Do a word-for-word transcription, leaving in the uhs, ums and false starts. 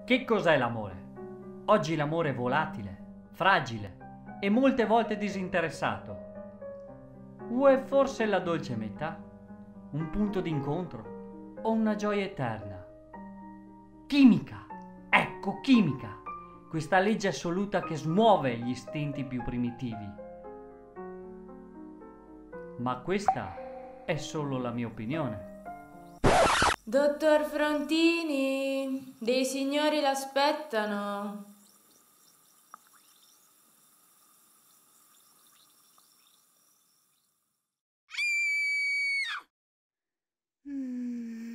Che cos'è l'amore? Oggi l'amore è volatile, fragile e molte volte disinteressato. O è forse la dolce metà? Un punto d'incontro? O una gioia eterna? Chimica! Ecco, chimica! Questa legge assoluta che smuove gli istinti più primitivi. Ma questa è solo la mia opinione. Dottor Frontini, dei signori l'aspettano. Mm.